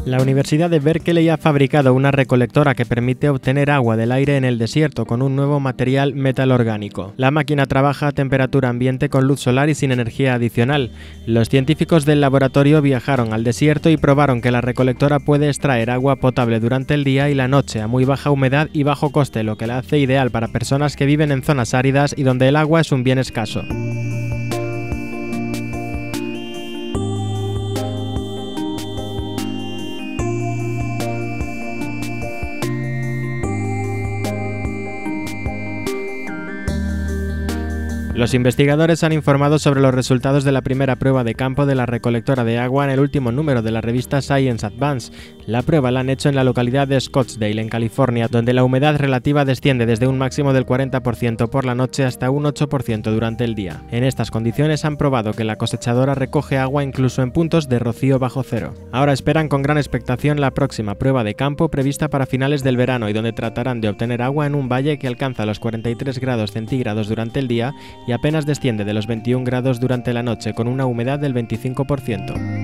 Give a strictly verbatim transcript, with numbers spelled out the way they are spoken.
La Universidad de Berkeley ha fabricado una recolectora que permite obtener agua del aire en el desierto con un nuevo material metalorgánico. La máquina trabaja a temperatura ambiente con luz solar y sin energía adicional. Los científicos del laboratorio viajaron al desierto y probaron que la recolectora puede extraer agua potable durante el día y la noche a muy baja humedad y bajo coste, lo que la hace ideal para personas que viven en zonas áridas y donde el agua es un bien escaso. Los investigadores han informado sobre los resultados de la primera prueba de campo de la recolectora de agua en el último número de la revista Science Advance. La prueba la han hecho en la localidad de Scottsdale, en California, donde la humedad relativa desciende desde un máximo del cuarenta por ciento por la noche hasta un ocho por ciento durante el día. En estas condiciones han probado que la cosechadora recoge agua incluso en puntos de rocío bajo cero. Ahora esperan con gran expectación la próxima prueba de campo prevista para finales del verano y donde tratarán de obtener agua en un valle que alcanza los cuarenta y tres grados centígrados durante el día y apenas desciende de los veintiún grados durante la noche, con una humedad del veinticinco por ciento.